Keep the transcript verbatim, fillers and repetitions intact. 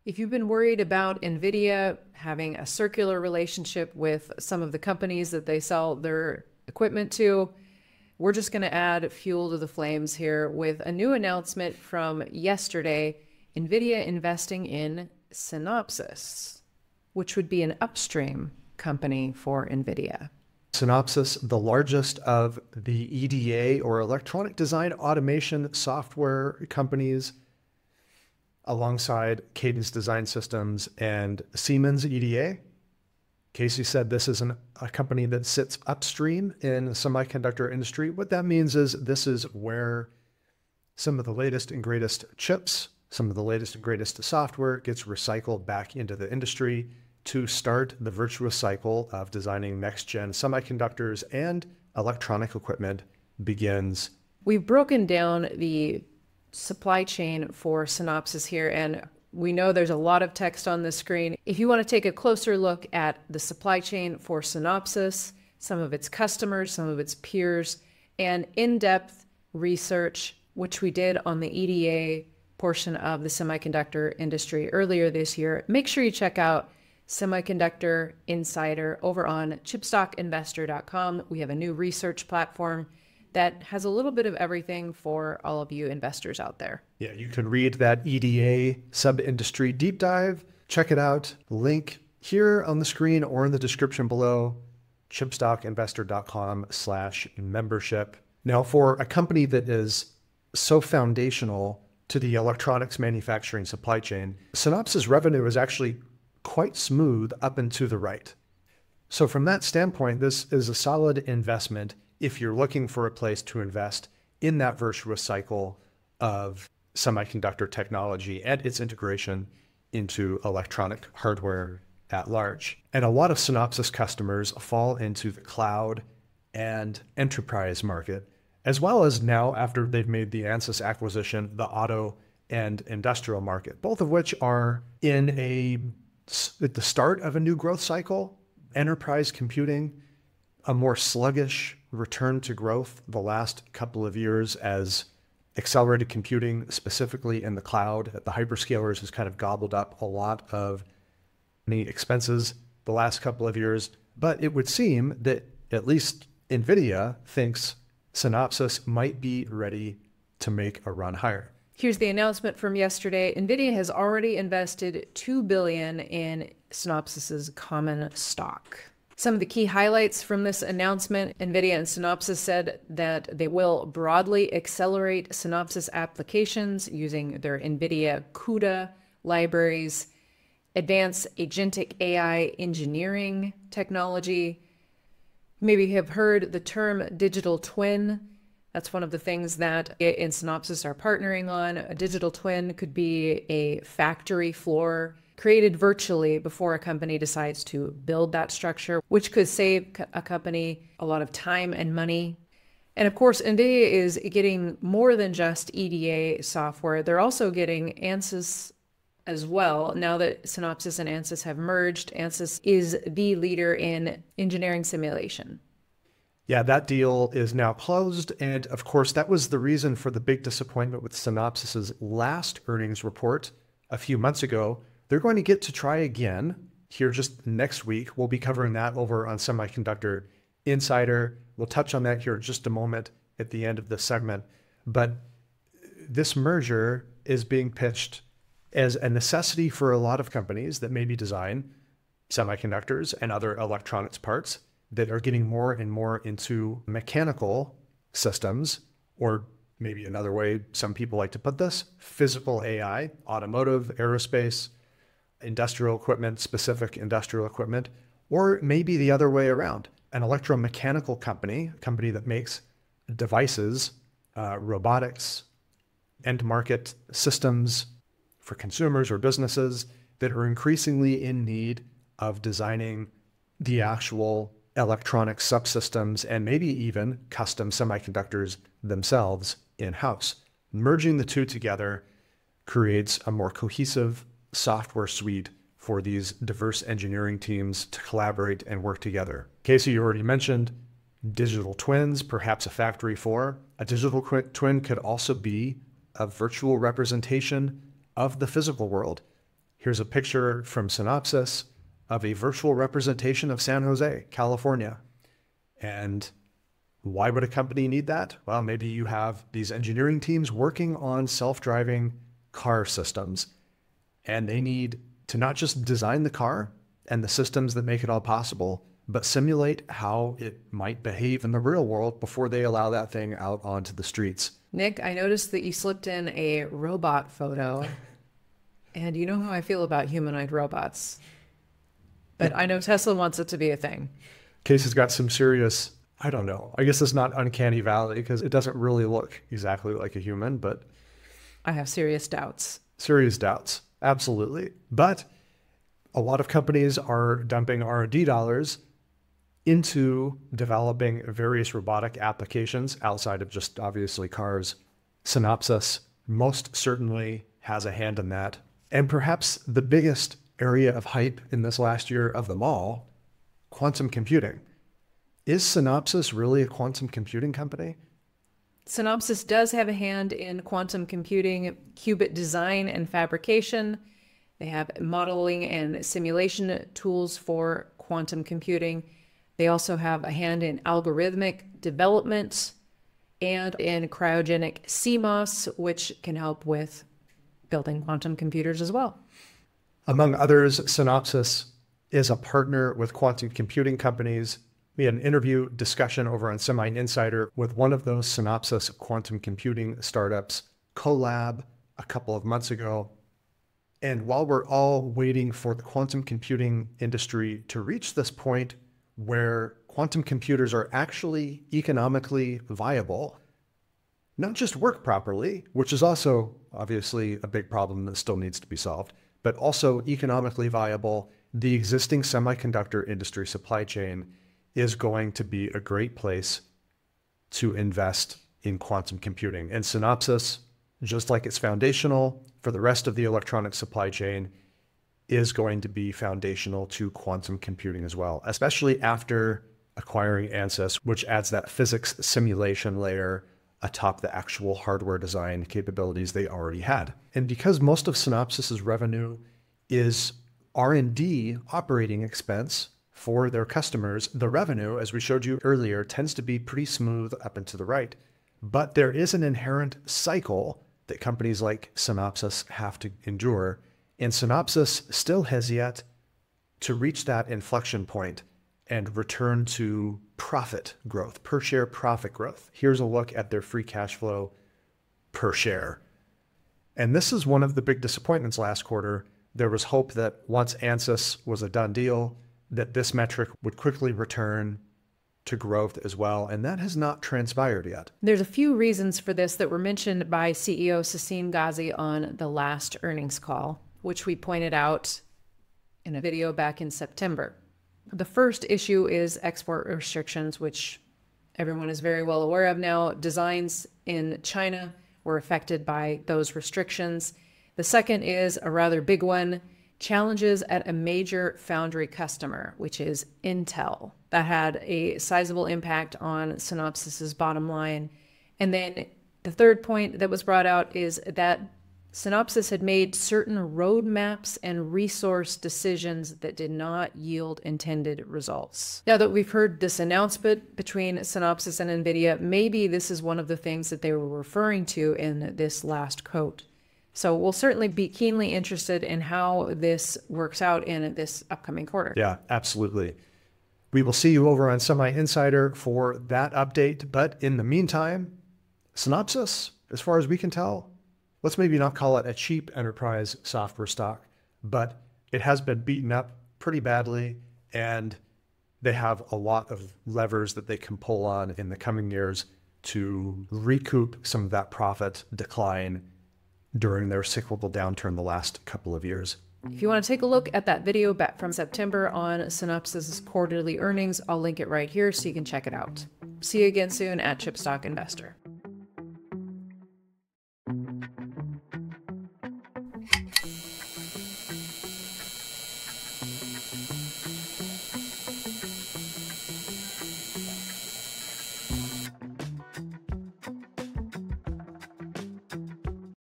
If you've been worried about Nvidia having a circular relationship with some of the companies that they sell their equipment to, we're just going to add fuel to the flames here with a new announcement from yesterday. Nvidia investing in Synopsys, which would be an upstream company for Nvidia. Synopsys, the largest of the E D A or electronic design automation software companies, alongside Cadence Design Systems and Siemens E D A. Casey said this is an, a company that sits upstream in the semiconductor industry. What that means is this is where some of the latest and greatest chips, some of the latest and greatest software gets recycled back into the industry to start the virtuous cycle of designing next-gen semiconductors and electronic equipment begins. We've broken down the supply chain for Synopsys here, and we know there's a lot of text on the screen. If you want to take a closer look at the supply chain for Synopsys, some of its customers, some of its peers, and in-depth research, which we did on the E D A portion of the semiconductor industry earlier this year, make sure you check out Semiconductor Insider over on chip stock investor dot com. We have a new research platform that has a little bit of everything for all of you investors out there. Yeah, you can read that E D A sub-industry deep dive. Check it out. Link here on the screen or in the description below, chip stock investor dot com slash membership. Now, for a company that is so foundational to the electronics manufacturing supply chain, Synopsys revenue is actually quite smooth up and to the right. So from that standpoint, this is a solid investment if you're looking for a place to invest in that virtuous cycle of semiconductor technology and its integration into electronic hardware at large. And a lot of Synopsys customers fall into the cloud and enterprise market, as well as now, after they've made the Ansys acquisition, the auto and industrial market, both of which are in a at the start of a new growth cycle. Enterprise computing, a more sluggish return to growth the last couple of years as accelerated computing, specifically in the cloud at the hyperscalers, has kind of gobbled up a lot of the expenses the last couple of years. But it would seem that at least Nvidia thinks Synopsys might be ready to make a run higher. Here's the announcement from yesterday. Nvidia has already invested two billion dollars in Synopsys's common stock. Some of the key highlights from this announcement: Nvidia and Synopsys said that they will broadly accelerate Synopsys applications using their Nvidia CUDA libraries, advance agentic A I engineering technology. Maybe you have heard the term digital twin. That's one of the things that in Synopsys are partnering on. A digital twin could be a factory floor created virtually before a company decides to build that structure, which could save a company a lot of time and money. And of course, Nvidia is getting more than just E D A software. They're also getting Ansys as well. Now that Synopsys and Ansys have merged, Ansys is the leader in engineering simulation. Yeah, that deal is now closed. And of course, that was the reason for the big disappointment with Synopsys's last earnings report a few months ago. They're going to get to try again here just next week. We'll be covering that over on Semiconductor Insider. We'll touch on that here in just a moment at the end of the segment. But this merger is being pitched as a necessity for a lot of companies that maybe design semiconductors and other electronics parts that are getting more and more into mechanical systems, or maybe another way some people like to put this, physical A I, automotive, aerospace, industrial equipment, specific industrial equipment, or maybe the other way around, an electromechanical company, a company that makes devices, uh, robotics, end market systems for consumers or businesses that are increasingly in need of designing the actual electronic subsystems and maybe even custom semiconductors themselves in-house. Merging the two together creates a more cohesive software suite for these diverse engineering teams to collaborate and work together. Casey, you already mentioned digital twins, perhaps a factory floor. A digital twin could also be a virtual representation of the physical world. Here's a picture from Synopsys of a virtual representation of San Jose, California. And why would a company need that? Well, maybe you have these engineering teams working on self-driving car systems, and they need to not just design the car and the systems that make it all possible, but simulate how it might behave in the real world before they allow that thing out onto the streets. Nick, I noticed that you slipped in a robot photo, and you know how I feel about humanoid robots. But I know Tesla wants it to be a thing. Case has got some serious, I don't know, I guess it's not uncanny valley because it doesn't really look exactly like a human, but I have serious doubts. Serious doubts, absolutely. But a lot of companies are dumping R and D dollars into developing various robotic applications outside of just obviously cars. Synopsys most certainly has a hand in that. And perhaps the biggest area of hype in this last year of them all, quantum computing. Is Synopsys really a quantum computing company? Synopsys does have a hand in quantum computing, qubit design and fabrication. They have modeling and simulation tools for quantum computing. They also have a hand in algorithmic development and in cryogenic C MOS, which can help with building quantum computers as well. Among others, Synopsys is a partner with quantum computing companies. We had an interview discussion over on Semi Insider with one of those Synopsys quantum computing startups, Colab, a couple of months ago. And while we're all waiting for the quantum computing industry to reach this point where quantum computers are actually economically viable, not just work properly, which is also obviously a big problem that still needs to be solved, but also economically viable, the existing semiconductor industry supply chain is going to be a great place to invest in quantum computing. And Synopsys, just like it's foundational for the rest of the electronic supply chain, is going to be foundational to quantum computing as well, especially after acquiring Ansys, which adds that physics simulation layer atop the actual hardware design capabilities they already had. And because most of Synopsys's revenue is R and D operating expense for their customers, the revenue, as we showed you earlier, tends to be pretty smooth up and to the right. But there is an inherent cycle that companies like Synopsys have to endure, and Synopsys still has yet to reach that inflection point and return to profit growth, per share profit growth. Here's a look at their free cash flow per share. And this is one of the big disappointments last quarter. There was hope that once Ansys was a done deal, that this metric would quickly return to growth as well, and that has not transpired yet. There's a few reasons for this that were mentioned by C E O Sassine Ghazi on the last earnings call, which we pointed out in a video back in September. The first issue is export restrictions, which everyone is very well aware of now. Designs in China were affected by those restrictions. The second is a rather big one, challenges at a major foundry customer, which is Intel. That had a sizable impact on Synopsys's bottom line. And then the third point that was brought out is that Synopsys had made certain roadmaps and resource decisions that did not yield intended results. Now that we've heard this announcement between Synopsys and Nvidia, maybe this is one of the things that they were referring to in this last quote. So we'll certainly be keenly interested in how this works out in this upcoming quarter. Yeah, absolutely. We will see you over on Semi Insider for that update. But in the meantime, Synopsys, as far as we can tell, let's maybe not call it a cheap enterprise software stock, but it has been beaten up pretty badly, and they have a lot of levers that they can pull on in the coming years to recoup some of that profit decline during their cyclical downturn the last couple of years. If you want to take a look at that video back from September on Synopsys' quarterly earnings, I'll link it right here so you can check it out. See you again soon at Chip Stock Investor.